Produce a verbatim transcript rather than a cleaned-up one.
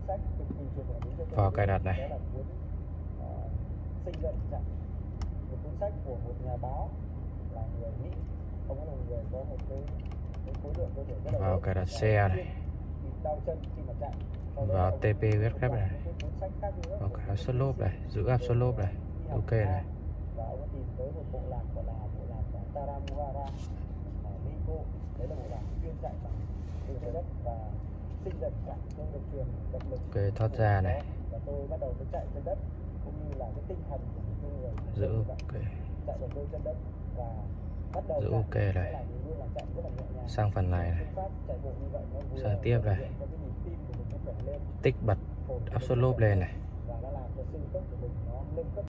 vào cài đặt này. Sinh dậy chặn, một cuốn sách của một nhà báo là người Mỹ, ông ấy là người có một cái, cái khối lượng cơ thể rất là vào cài đặt xe này, đau chân khi mà chạy, vào tê pê viết phép này, vào cài đặt xuất lốp này, giữ áp xuất lốp này, ok này. Và ông ấy tìm tới một bộ lạc gọi là bộ lạc Tarahumara ở Mexico. Đấy là bộ lạc chuyên chạy bằng đường trái đất và sinh dậy chặn không được truyền động lực. Ok, thoát ra này. Và tôi bắt đầu tôi chạy trên đất, cũng như là cái tinh thần của những người giữ ok, chạy bằng đôi chân đất và bắt đầu giữ ok này. Sang phần này này, sang tiếp này, tích bật áp suất lốp lên này.